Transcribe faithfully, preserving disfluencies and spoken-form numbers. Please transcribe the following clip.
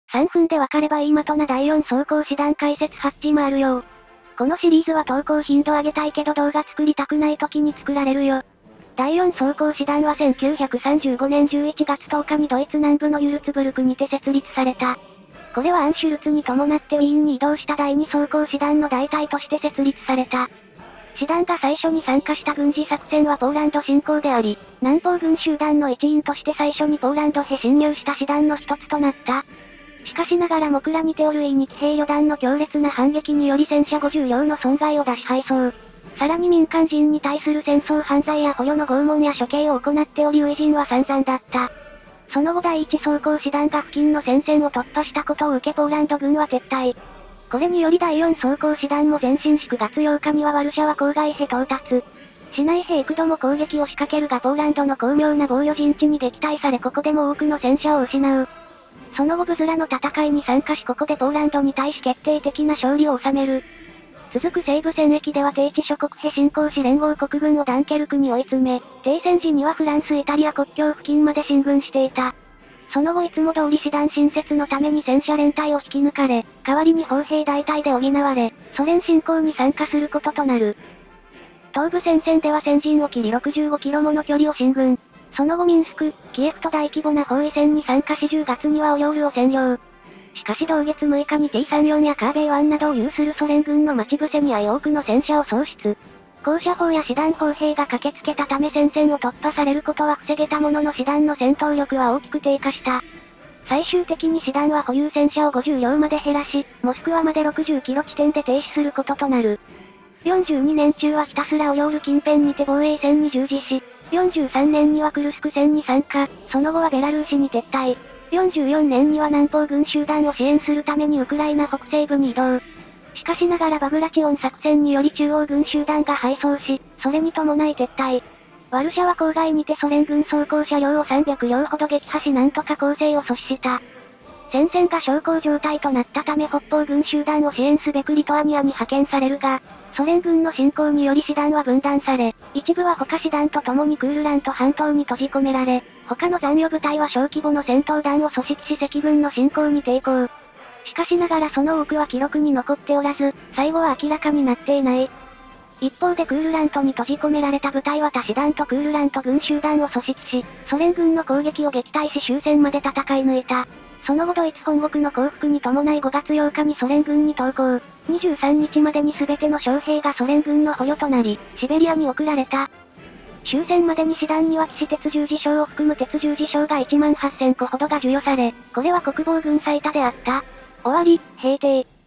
さんぷんでわかればいいまとなだいよん装甲師団解説はちあるよ。このシリーズは投稿頻度上げたいけど動画作りたくない時に作られるよ。だいよん装甲師団はせんきゅうひゃくさんじゅうごねんじゅういちがつとおかにドイツ南部のユルツブルクにて設立された。これはアンシュルツに伴ってウィーンに移動しただいに装甲師団の代替として設立された。師団が最初に参加した軍事作戦はポーランド侵攻であり、南方軍集団の一員として最初にポーランドへ侵入した師団の一つとなった。しかしながらモクラニテオルイに騎兵旅団の強烈な反撃により戦車ごじゅう両の損害を出し敗走。さらに民間人に対する戦争犯罪や捕虜の拷問や処刑を行っており初陣は散々だった。その後第一装甲師団が付近の戦線を突破したことを受けポーランド軍は撤退。これによりだいよん装甲師団も前進しくがつようかにはワルシャワ郊外へ到達。市内へ幾度も攻撃を仕掛けるがポーランドの巧妙な防御陣地に撃退されここでも多くの戦車を失う。その後ブズラの戦いに参加しここでポーランドに対し決定的な勝利を収める。続く西部戦役では低地諸国へ侵攻し連合国軍をダンケルクに追い詰め、停戦時にはフランスイタリア国境付近まで進軍していた。その後いつも通り師団新設のために戦車連隊を引き抜かれ、代わりに砲兵大隊で補われ、ソ連侵攻に参加することとなる。東部戦線では先陣を切りろくじゅうごキロもの距離を進軍。その後ミンスク、キエフと大規模な包囲戦に参加しじゅうがつにはオリョールを占領。しかし同月むいかに ティーさんじゅうよん やカーベイワンなどを有するソ連軍の待ち伏せに遭い多くの戦車を喪失。高射砲や師団砲兵が駆けつけたため戦線を突破されることは防げたものの師団の戦闘力は大きく低下した。最終的に師団は保有戦車をごじゅう両まで減らし、モスクワまでろくじゅっキロ地点で停止することとなる。よんじゅうにねん中はひたすらオリョール近辺にて防衛戦に従事し、よんじゅうさんねんにはクルスク戦に参加、その後はベラルーシに撤退。よんじゅうよんねんには南方軍集団を支援するためにウクライナ北西部に移動。しかしながらバグラチオン作戦により中央軍集団が敗走し、それに伴い撤退。ワルシャワ郊外にてソ連軍装甲車両をさんびゃく両ほど撃破しなんとか攻勢を阻止した。戦線が小康状態となったため北方軍集団を支援すべくリトアニアに派遣されるが、ソ連軍の侵攻により師団は分断され、一部は他師団と共にクールラント半島に閉じ込められ、他の残余部隊は小規模の戦闘団を組織し赤軍の侵攻に抵抗。しかしながらその多くは記録に残っておらず、最後は明らかになっていない。一方でクールラントに閉じ込められた部隊は他師団とクールラント軍集団を組織し、ソ連軍の攻撃を撃退し終戦まで戦い抜いた。その後ドイツ本国の降伏に伴いごがつようかにソ連軍に投降。にじゅうさんにちまでに全ての将兵がソ連軍の捕虜となり、シベリアに送られた。終戦までに師団には騎士鉄十字章を含む鉄十字章がいちまんはっせんこほどが授与され、これは国防軍最多であった。終わり、平定。